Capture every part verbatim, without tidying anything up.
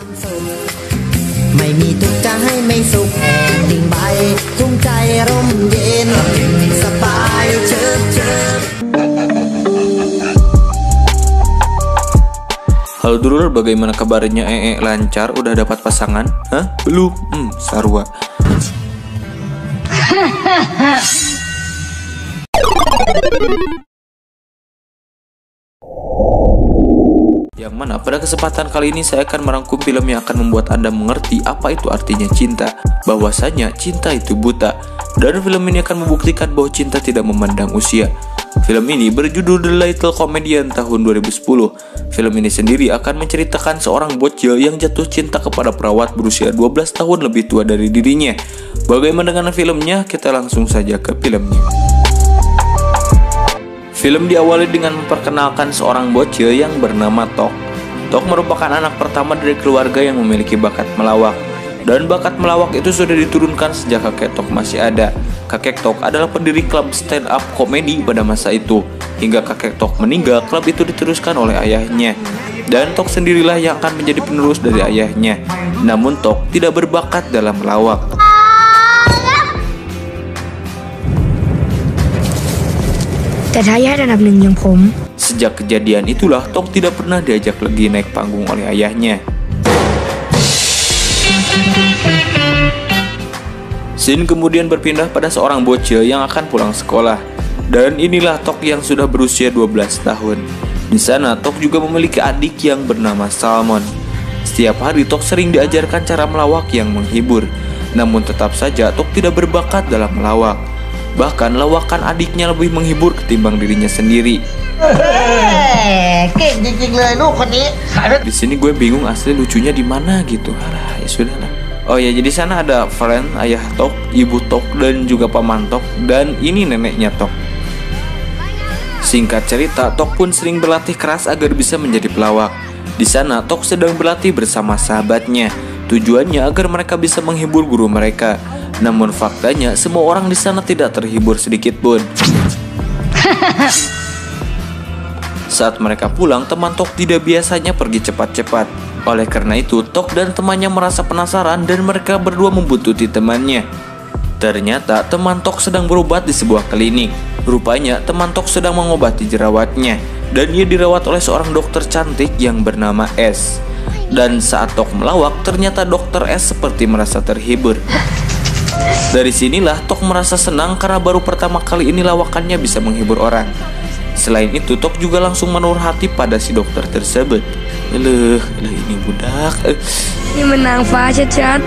ไม่มีทุกข์จะให้ไม่สุขแผ่นดินไหวทุ่งใจร่มเย็นสบายเชิบเชิบ Halo dulur, bagaimana kabarnya? Ee, lancar? Udah dapat pasangan? Hah? Belum? Hmm, sarwa. Yang mana pada kesempatan kali ini saya akan merangkum film yang akan membuat Anda mengerti apa itu artinya cinta. Bahwasanya cinta itu buta. Dan film ini akan membuktikan bahwa cinta tidak memandang usia. Film ini berjudul The Little Comedian tahun dua ribu sepuluh. Film ini sendiri akan menceritakan seorang bocil yang jatuh cinta kepada perawat berusia dua belas tahun lebih tua dari dirinya. Bagaimana dengan filmnya? Kita langsung saja ke filmnya. Film diawali dengan memperkenalkan seorang bocil yang bernama Tok. Tok merupakan anak pertama dari keluarga yang memiliki bakat melawak. Dan bakat melawak itu sudah diturunkan sejak kakek Tok masih ada. Kakek Tok adalah pendiri klub stand up komedi pada masa itu. Hingga kakek Tok meninggal, klub itu diteruskan oleh ayahnya. Dan Tok sendirilah yang akan menjadi penerus dari ayahnya. Namun Tok tidak berbakat dalam melawak. Sejak kejadian itulah Tok tidak pernah diajak lagi naik panggung oleh ayahnya. Scene kemudian berpindah pada seorang bocil yang akan pulang sekolah. Dan inilah Tok yang sudah berusia dua belas tahun. Di sana Tok juga memiliki adik yang bernama Salmon. Setiap hari Tok sering diajarkan cara melawak yang menghibur. Namun tetap saja Tok tidak berbakat dalam melawak. Bahkan lawakan adiknya lebih menghibur ketimbang dirinya sendiri. Di sini gue bingung asli lucunya di mana gitu. Alah, ya sudahlah. Oh ya, jadi sana ada friend, ayah Tok, ibu Tok, dan juga paman Tok, dan ini neneknya Tok. Singkat cerita, Tok pun sering berlatih keras agar bisa menjadi pelawak. Di sana Tok sedang berlatih bersama sahabatnya. Tujuannya agar mereka bisa menghibur guru mereka. Namun faktanya semua orang di sana tidak terhibur sedikit pun. Saat mereka pulang, teman Tok tidak biasanya pergi cepat-cepat. Oleh karena itu, Tok dan temannya merasa penasaran dan mereka berdua membuntuti temannya. Ternyata teman Tok sedang berobat di sebuah klinik. Rupanya teman Tok sedang mengobati jerawatnya. Dan ia dirawat oleh seorang dokter cantik yang bernama S. Dan saat Tok melawak, ternyata dokter S seperti merasa terhibur. Dari sinilah Tok merasa senang karena baru pertama kali ini lawakannya bisa menghibur orang. Selain itu, Tok juga langsung menaruh hati pada si dokter tersebut. Eleh, eleh ini budak. Ini menang cat.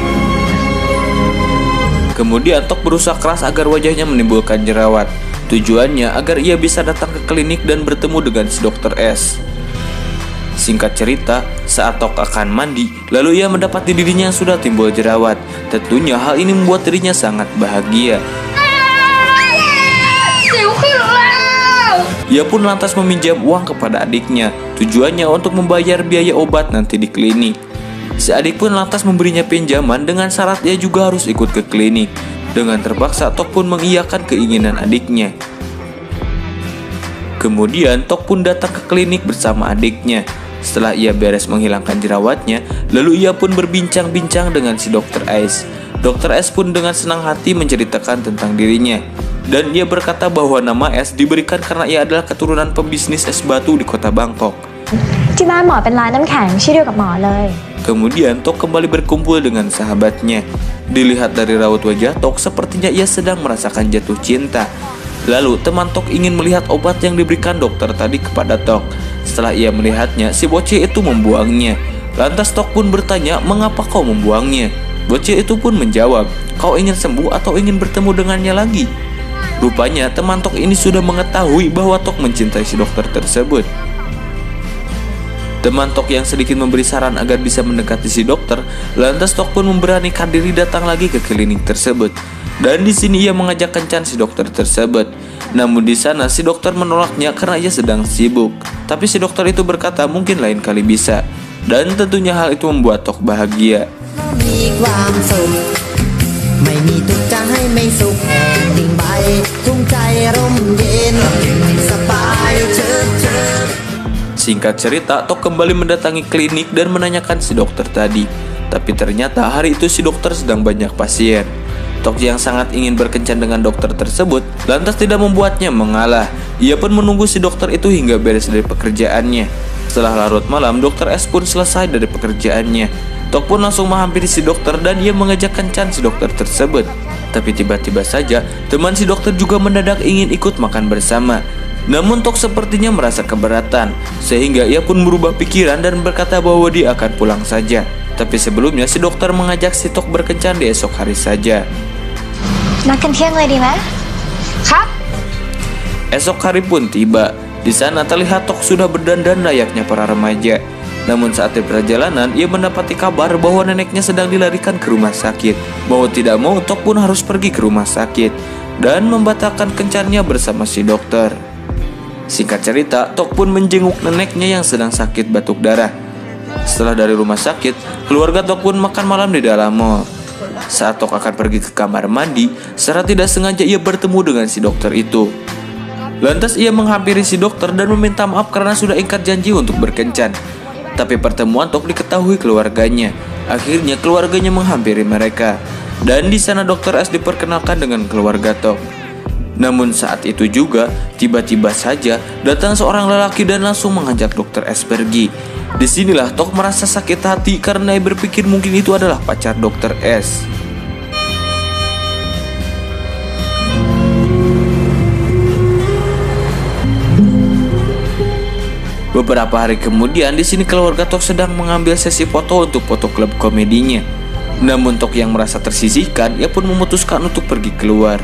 Kemudian Tok berusaha keras agar wajahnya menimbulkan jerawat. Tujuannya agar ia bisa datang ke klinik dan bertemu dengan si dokter S. Singkat cerita, saat Tok akan mandi, lalu ia mendapati dirinya yang sudah timbul jerawat. Tentunya hal ini membuat dirinya sangat bahagia. Ia pun lantas meminjam uang kepada adiknya. Tujuannya untuk membayar biaya obat nanti di klinik. Si adik pun lantas memberinya pinjaman dengan syarat ia juga harus ikut ke klinik. Dengan terpaksa Tok pun mengiyakan keinginan adiknya. Kemudian Tok pun datang ke klinik bersama adiknya. Setelah ia beres menghilangkan jerawatnya, lalu ia pun berbincang-bincang dengan si dokter S. Dokter S pun dengan senang hati menceritakan tentang dirinya. Dan ia berkata bahwa nama S diberikan karena ia adalah keturunan pembisnis es batu di kota Bangkok. Kemudian Tok kembali berkumpul dengan sahabatnya. Dilihat dari raut wajah Tok, sepertinya ia sedang merasakan jatuh cinta. Lalu teman Tok ingin melihat obat yang diberikan dokter tadi kepada Tok. Setelah ia melihatnya, si bocil itu membuangnya. Lantas Tok pun bertanya, mengapa kau membuangnya? Bocil itu pun menjawab, kau ingin sembuh atau ingin bertemu dengannya lagi? Rupanya teman Tok ini sudah mengetahui bahwa Tok mencintai si dokter tersebut. Teman Tok yang sedikit memberi saran agar bisa mendekati si dokter, lantas Tok pun memberanikan diri datang lagi ke klinik tersebut. Dan di sini ia mengajak kencan si dokter tersebut. Namun di sana si dokter menolaknya karena ia sedang sibuk. Tapi si dokter itu berkata mungkin lain kali bisa. Dan tentunya hal itu membuat Tok bahagia. Singkat cerita, Tok kembali mendatangi klinik dan menanyakan si dokter tadi. Tapi ternyata hari itu si dokter sedang banyak pasien. Tok yang sangat ingin berkencan dengan dokter tersebut lantas tidak membuatnya mengalah. Ia pun menunggu si dokter itu hingga beres dari pekerjaannya. Setelah larut malam, dokter S pun selesai dari pekerjaannya. Tok pun langsung menghampiri si dokter dan ia mengajak kencan si dokter tersebut. Tapi tiba-tiba saja teman si dokter juga mendadak ingin ikut makan bersama. Namun Tok sepertinya merasa keberatan, sehingga ia pun berubah pikiran dan berkata bahwa dia akan pulang saja. Tapi sebelumnya si dokter mengajak si Tok berkencan di esok hari saja. นัดกันเที่ยงเลยดีไหมครับ Esok hari pun tiba. Di sana terlihat Tok sudah berdandan layaknya para remaja. Namun saat di perjalanan, ia mendapati kabar bahwa neneknya sedang dilarikan ke rumah sakit. Mau tidak mau, Tok pun harus pergi ke rumah sakit dan membatalkan kencannya bersama si dokter. Singkat cerita, Tok pun menjenguk neneknya yang sedang sakit batuk darah. Setelah dari rumah sakit, keluarga Tok pun makan malam di dalam mall. Saat Tok akan pergi ke kamar mandi, secara tidak sengaja ia bertemu dengan si dokter itu. Lantas ia menghampiri si dokter dan meminta maaf karena sudah ingkar janji untuk berkencan. Tapi pertemuan Tok diketahui keluarganya. Akhirnya keluarganya menghampiri mereka. Dan di sana dokter S diperkenalkan dengan keluarga Tok. Namun saat itu juga, tiba-tiba saja datang seorang lelaki dan langsung mengajak dokter S pergi. Disinilah Tok merasa sakit hati karena ia berpikir mungkin itu adalah pacar dokter S. Beberapa hari kemudian, di sini keluarga Tok sedang mengambil sesi foto untuk foto klub komedinya. Namun Tok yang merasa tersisihkan, ia pun memutuskan untuk pergi keluar.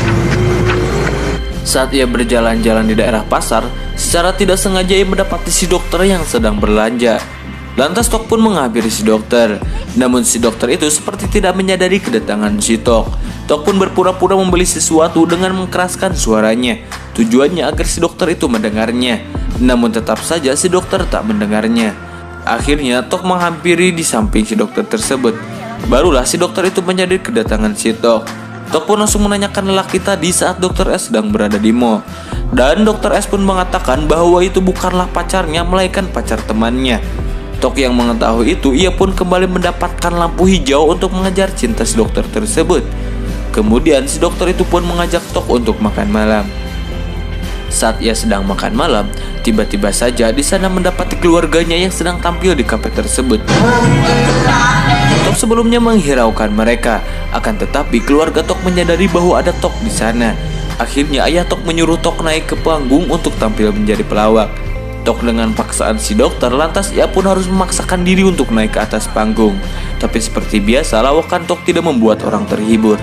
Saat ia berjalan-jalan di daerah pasar, secara tidak sengaja ia mendapati si dokter yang sedang belanja. Lantas Tok pun menghampiri si dokter. Namun si dokter itu seperti tidak menyadari kedatangan si Tok. Tok pun berpura-pura membeli sesuatu dengan mengeraskan suaranya. Tujuannya agar si dokter itu mendengarnya. Namun tetap saja si dokter tak mendengarnya. Akhirnya Tok menghampiri di samping si dokter tersebut. Barulah si dokter itu menyadari kedatangan si Tok. Tok pun langsung menanyakan lelaki tadi saat dokter S sedang berada di mall. Dan dokter S pun mengatakan bahwa itu bukanlah pacarnya, melainkan pacar temannya. Tok yang mengetahui itu, ia pun kembali mendapatkan lampu hijau untuk mengejar cinta si dokter tersebut. Kemudian si dokter itu pun mengajak Tok untuk makan malam. Saat ia sedang makan malam, tiba-tiba saja di sana mendapati keluarganya yang sedang tampil di kafe tersebut. Tok sebelumnya menghiraukan mereka, akan tetapi keluarga Tok menyadari bahwa ada Tok di sana. Akhirnya ayah Tok menyuruh Tok naik ke panggung untuk tampil menjadi pelawak. Tok dengan paksaan si dokter, lantas ia pun harus memaksakan diri untuk naik ke atas panggung. Tapi seperti biasa, lawakan Tok tidak membuat orang terhibur.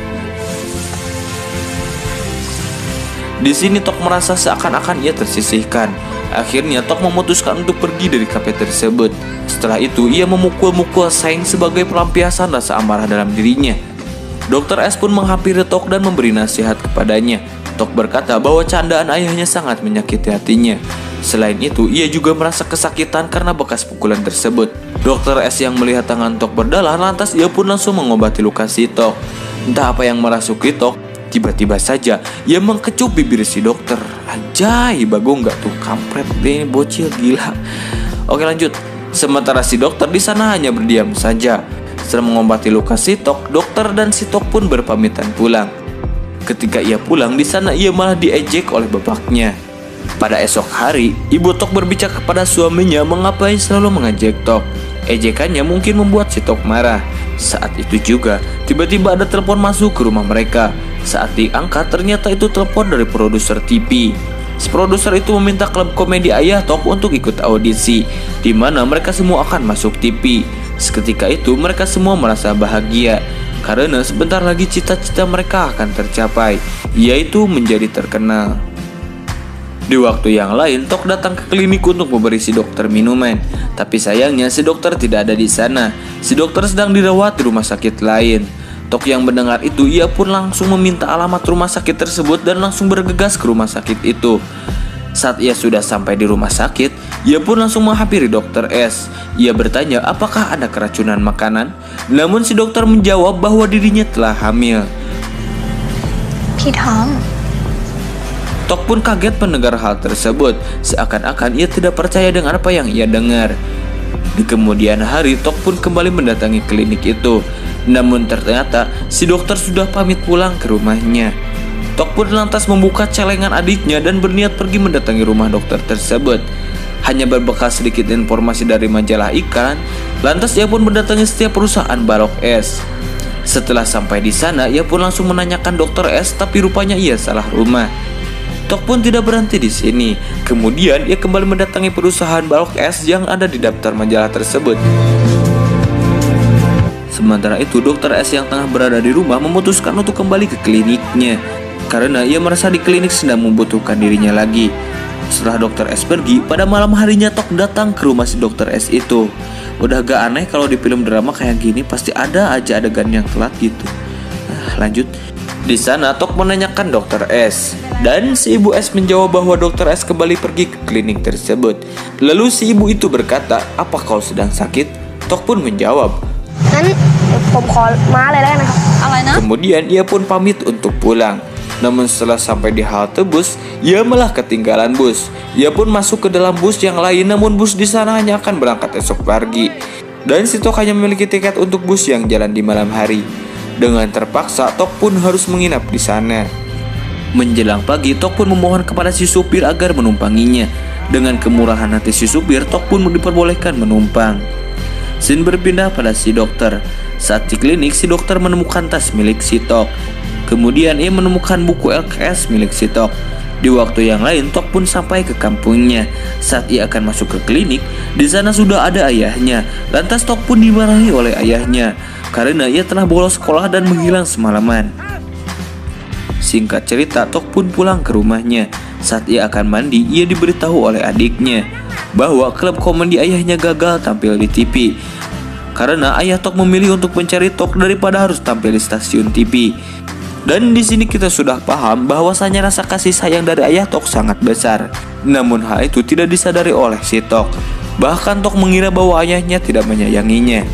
Di sini Tok merasa seakan-akan ia tersisihkan. Akhirnya Tok memutuskan untuk pergi dari kafe tersebut. Setelah itu ia memukul-mukul Seng sebagai pelampiasan rasa amarah dalam dirinya. dokter S pun menghampiri Tok dan memberi nasihat kepadanya. Tok berkata bahwa candaan ayahnya sangat menyakiti hatinya. Selain itu ia juga merasa kesakitan karena bekas pukulan tersebut. dokter S yang melihat tangan Tok berdarah, lantas ia pun langsung mengobati luka si Tok. Entah apa yang merasuki Tok, tiba-tiba saja ia mengkecup bibir si dokter. Anjay, bagong nggak tuh, kampret ini bocil gila. Oke lanjut. Sementara si dokter di sana hanya berdiam saja. Setelah mengobati luka si Tok, dokter dan si Tok pun berpamitan pulang. Ketika ia pulang, di sana ia malah diejek oleh bapaknya. Pada esok hari, ibu Tok berbicara kepada suaminya mengapa ia selalu mengejek Tok. Ejekannya mungkin membuat si Tok marah. Saat itu juga, tiba-tiba ada telepon masuk ke rumah mereka. Saat diangkat, ternyata itu telepon dari produser T V. Si produser itu meminta klub komedi ayah Tok untuk ikut audisi, di mana mereka semua akan masuk T V. Seketika itu mereka semua merasa bahagia karena sebentar lagi cita-cita mereka akan tercapai, yaitu menjadi terkenal. Di waktu yang lain, Tok datang ke klinik untuk memberi si dokter minuman. Tapi sayangnya si dokter tidak ada di sana. Si dokter sedang dirawat di rumah sakit lain. Tok yang mendengar itu, ia pun langsung meminta alamat rumah sakit tersebut dan langsung bergegas ke rumah sakit itu. Saat ia sudah sampai di rumah sakit, ia pun langsung menghampiri dokter S. Ia bertanya apakah ada keracunan makanan. Namun si dokter menjawab bahwa dirinya telah hamil. พี่ท้อง Tok pun kaget mendengar hal tersebut, seakan-akan ia tidak percaya dengan apa yang ia dengar. Di kemudian hari, Tok pun kembali mendatangi klinik itu. Namun ternyata si dokter sudah pamit pulang ke rumahnya. Tok pun lantas membuka celengan adiknya dan berniat pergi mendatangi rumah dokter tersebut. Hanya berbekal sedikit informasi dari majalah iklan, lantas ia pun mendatangi setiap perusahaan balok es. Setelah sampai di sana, ia pun langsung menanyakan dokter S, tapi rupanya ia salah rumah. Tok pun tidak berhenti di sini. Kemudian ia kembali mendatangi perusahaan balok es yang ada di daftar majalah tersebut. Sementara itu, dokter S yang tengah berada di rumah memutuskan untuk kembali ke kliniknya karena ia merasa di klinik sedang membutuhkan dirinya lagi. Setelah dokter S pergi, pada malam harinya Tok datang ke rumah si dokter S itu. Udah gak aneh kalau di film drama kayak gini pasti ada aja adegan yang telat gitu. Nah, lanjut. Di sana Tok menanyakan dokter S, dan si ibu S menjawab bahwa dokter S kembali pergi ke klinik tersebut. Lalu si ibu itu berkata, "Apa kau sedang sakit?" Tok pun menjawab, Nan,ผมขอม้าเลยแล้วกันนะครับอะไรนะ Kemudian ia pun pamit untuk pulang. Namun setelah sampai di halte bus, ia malah ketinggalan bus. Ia pun masuk ke dalam bus yang lain, namun bus di sana hanya akan berangkat esok pagi. Dan si Tok hanya memiliki tiket untuk bus yang jalan di malam hari. Dengan terpaksa, Tok pun harus menginap di sana. Menjelang pagi, Tok pun memohon kepada si supir agar menumpanginya. Dengan kemurahan hati si supir, Tok pun diperbolehkan menumpang. Scene berpindah pada si dokter. Saat di klinik, si dokter menemukan tas milik si Tok. Kemudian ia menemukan buku L K S milik si Tok. Di waktu yang lain, Tok pun sampai ke kampungnya. Saat ia akan masuk ke klinik, di sana sudah ada ayahnya. Lantas Tok pun dimarahi oleh ayahnya karena ia telah bolos sekolah dan menghilang semalaman. Singkat cerita, Tok pun pulang ke rumahnya. Saat ia akan mandi, ia diberitahu oleh adiknya bahwa klub komedi ayahnya gagal tampil di T V. Karena ayah Tok memilih untuk mencari Tok daripada harus tampil di stasiun T V. Dan di sini kita sudah paham bahwasanya rasa kasih sayang dari ayah Tok sangat besar. Namun hal itu tidak disadari oleh si Tok. Bahkan Tok mengira bahwa ayahnya tidak menyayanginya.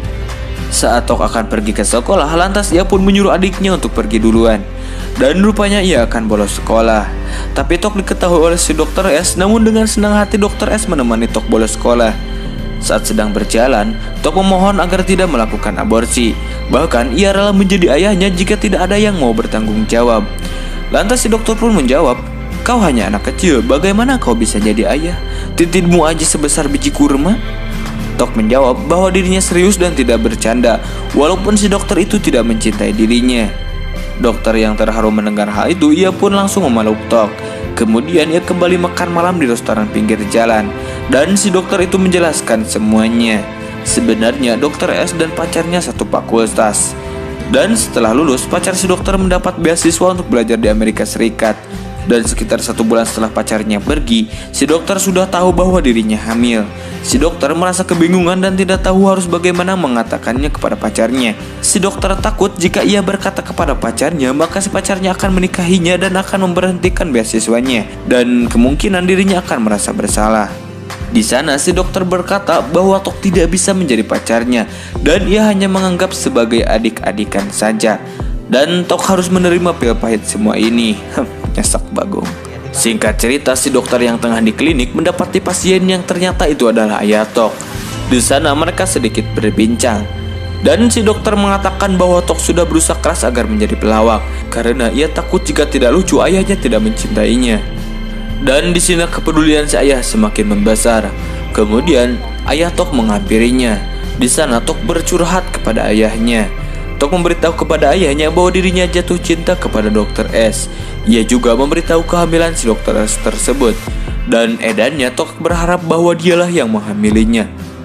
Saat Tok akan pergi ke sekolah, lantas ia pun menyuruh adiknya untuk pergi duluan. Dan rupanya ia akan bolos sekolah. Tapi Tok diketahui oleh si dokter S, namun dengan senang hati dokter S menemani Tok bolos sekolah. Saat sedang berjalan, Tok memohon agar tidak melakukan aborsi. Bahkan ia rela menjadi ayahnya jika tidak ada yang mau bertanggung jawab. Lantas si dokter pun menjawab, "Kau hanya anak kecil, bagaimana kau bisa jadi ayah? Titikmu aja sebesar biji kurma." Tok menjawab bahwa dirinya serius dan tidak bercanda, walaupun si dokter itu tidak mencintai dirinya. Dokter yang terharu mendengar hal itu, ia pun langsung memeluk Tok. Kemudian ia kembali makan malam di restoran pinggir jalan. Dan si dokter itu menjelaskan semuanya. Sebenarnya dokter S dan pacarnya satu fakultas. Dan setelah lulus, pacar si dokter mendapat beasiswa untuk belajar di Amerika Serikat. Dan sekitar satu bulan setelah pacarnya pergi, si dokter sudah tahu bahwa dirinya hamil. Si dokter merasa kebingungan dan tidak tahu harus bagaimana mengatakannya kepada pacarnya. Si dokter takut jika ia berkata kepada pacarnya, maka si pacarnya akan menikahinya dan akan memberhentikan beasiswanya. Dan kemungkinan dirinya akan merasa bersalah. Di sana si dokter berkata bahwa Tok tidak bisa menjadi pacarnya dan ia hanya menganggap sebagai adik-adikan saja. Dan Tok harus menerima pil pahit semua ini. Nyesek bagong. Singkat cerita, si dokter yang tengah di klinik mendapati pasien yang ternyata itu adalah ayah Tok. Di sana mereka sedikit berbincang. Dan si dokter mengatakan bahwa Tok sudah berusaha keras agar menjadi pelawak karena ia takut jika tidak lucu ayahnya tidak mencintainya. Dan di sini kepedulian si ayah semakin membesar. Kemudian ayah Tok menghampirinya. Di sana Tok bercurhat kepada ayahnya. Tok memberitahu kepada ayahnya bahwa dirinya jatuh cinta kepada dokter S. Ia juga memberitahu kehamilan si dokter S tersebut. Dan edannya Tok berharap bahwa dialah yang menghamilinya.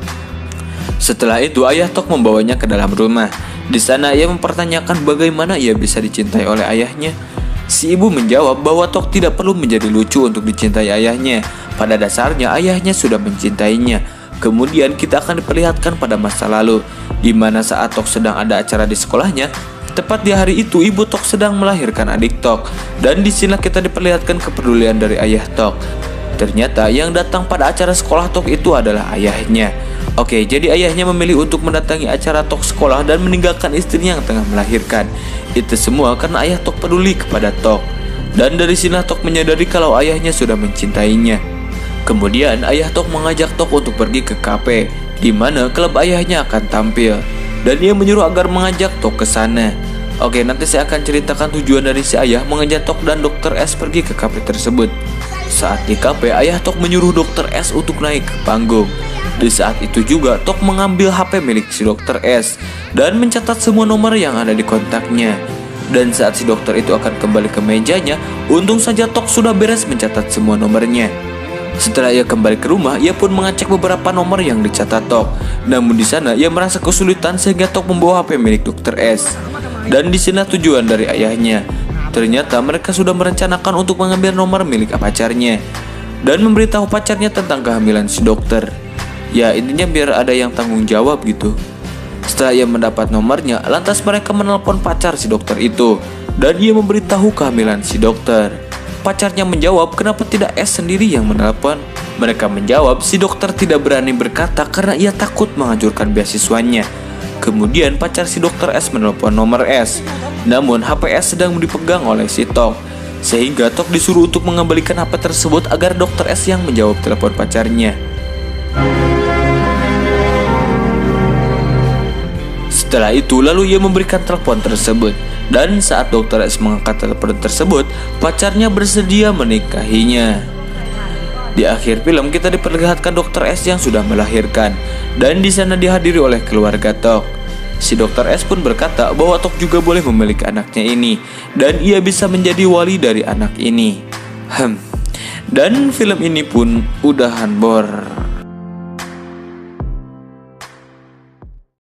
Setelah itu ayah Tok membawanya ke dalam rumah. Di sana ia mempertanyakan bagaimana ia bisa dicintai oleh ayahnya. Si ibu menjawab bahwa Tok tidak perlu menjadi lucu untuk dicintai ayahnya. Pada dasarnya ayahnya sudah mencintainya. Kemudian kita akan diperlihatkan pada masa lalu, di mana saat Tok sedang ada acara di sekolahnya. Tepat di hari itu ibu Tok sedang melahirkan adik Tok. Dan disinilah kita diperlihatkan kepedulian dari ayah Tok. Ternyata yang datang pada acara sekolah Tok itu adalah ayahnya. Oke, jadi ayahnya memilih untuk mendatangi acara Tok sekolah dan meninggalkan istrinya yang tengah melahirkan. Itu semua karena ayah Tok peduli kepada Tok. Dan dari sini Tok menyadari kalau ayahnya sudah mencintainya. Kemudian ayah Tok mengajak Tok untuk pergi ke kafe di mana klub ayahnya akan tampil, dan ia menyuruh agar mengajak Tok ke sana. Oke, nanti saya akan ceritakan tujuan dari si ayah mengajak Tok dan dokter S pergi ke kafe tersebut. Saat di kafe, ayah Tok menyuruh dokter S untuk naik ke panggung. Di saat itu juga Tok mengambil H P milik si dokter S dan mencatat semua nomor yang ada di kontaknya. Dan saat si dokter itu akan kembali ke mejanya, untung saja Tok sudah beres mencatat semua nomornya. Setelah ia kembali ke rumah, ia pun mengecek beberapa nomor yang dicatat Tok. Namun di sana ia merasa kesulitan sehingga Tok membawa H P milik dokter S. Dan di sini tujuan dari ayahnya. Ternyata mereka sudah merencanakan untuk mengambil nomor milik pacarnya dan memberitahu pacarnya tentang kehamilan si dokter. Ya, intinya biar ada yang tanggung jawab gitu. Setelah ia mendapat nomornya, lantas mereka menelpon pacar si dokter itu dan ia memberitahu kehamilan si dokter. Pacarnya menjawab, kenapa tidak S sendiri yang menelpon? Mereka menjawab, si dokter tidak berani berkata karena ia takut menghancurkan beasiswanya. Kemudian pacar si dokter S menelpon nomor S, namun H P S sedang dipegang oleh si Tok, sehingga Tok disuruh untuk mengembalikan H P tersebut agar dokter S yang menjawab telepon pacarnya. Setelah itu lalu ia memberikan telepon tersebut, dan saat dokter S mengangkat telepon tersebut, pacarnya bersedia menikahinya. Di akhir film kita diperlihatkan dokter S yang sudah melahirkan, dan di sana dihadiri oleh keluarga Tok. Si dokter S pun berkata bahwa Tok juga boleh memiliki anaknya ini, dan ia bisa menjadi wali dari anak ini. Hmm. Dan film ini pun udahan bor.